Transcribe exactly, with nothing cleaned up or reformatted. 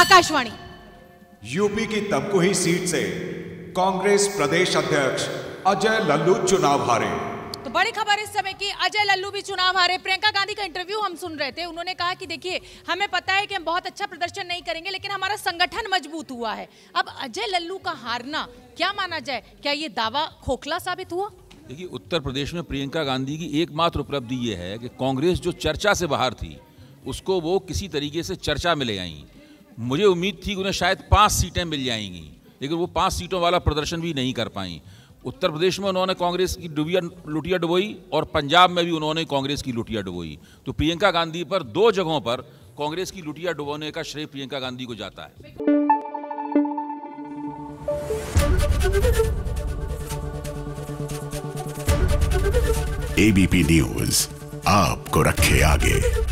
Akashvani. UP की Tamkuhi seat से कांग्रेस प्रदेश अध्यक्ष अजय लल्लू चुनाव हारे। तो बड़ी खबर इस समय की, अजय लल्लू भी चुनाव हारे। प्रियंका गांधी का इंटरव्यू हम सुन रहे थे, उन्होंने कहा कि देखिए हमें पता है कि हम बहुत अच्छा प्रदर्शन नहीं करेंगे लेकिन हमारा संगठन मजबूत हुआ है। अब अजय लल्लू का हारना क्या माना जाए, क्या ये दावा खोखला साबित हुआ? देखिए, उत्तर प्रदेश में प्रियंका गांधी की एकमात्र उपलब्धि ये है कि कांग्रेस जो चर्चा से बाहर थी उसको वो किसी तरीके से चर्चा में ले आई। मुझे उम्मीद थी कि उन्हें शायद पाँच सीटें मिल जाएंगी, लेकिन वो पाँच सीटों वाला प्रदर्शन भी नहीं कर पाई। उत्तर प्रदेश में उन्होंने कांग्रेस की डुबिया लुटिया डुबोई और पंजाब में भी उन्होंने कांग्रेस की लुटिया डुबोई। तो प्रियंका गांधी पर दो जगहों पर कांग्रेस की लुटिया डुबोने का श्रेय प्रियंका गांधी को जाता है। एबीपी न्यूज आपको रखे आगे।